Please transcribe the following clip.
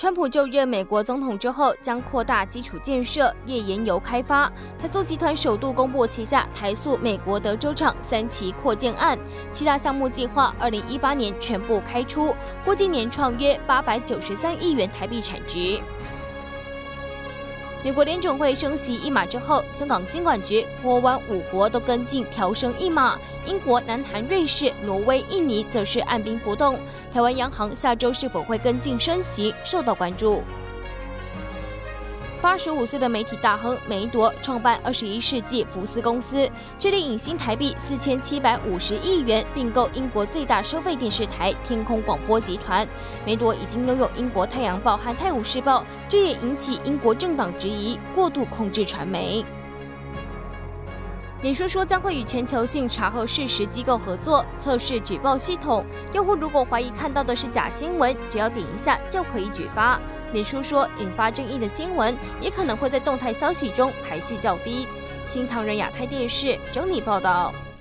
川普就任美国总统之后，将扩大基础建设、页岩油开发。台塑集团首度公布旗下台塑美国德州厂3期扩建案，7大项目计划2018年全部开出，估计年创约893亿元台币产值。美国联准会升息1码之后，香港金管局、波湾5国都跟进调升1码，英国、南韩、瑞士、挪威、印尼则是按兵不动。台湾央行下周是否会跟进升息，受到关注。85岁的媒体大亨梅铎创办21世纪福斯公司，致力引新台币4750亿元并购英国最大收费电视台天空广播集团。梅铎已经拥有英国《太阳报》和《泰晤士报》，这也引起英国政党质疑过度控制传媒。脸书说将会与全球性查核事实机构合作，测试举报系统。用户如果怀疑看到的是假新闻，只要点一下就可以举发。脸书说，引发争议的新闻也可能会在动态消息中排序较低。新唐人亚太电视整理报道。